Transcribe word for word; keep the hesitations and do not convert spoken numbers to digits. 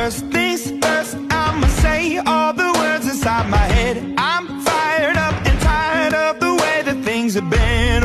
First things first, I'ma say all the words inside my head. I'm fired up and tired of the way that things have been.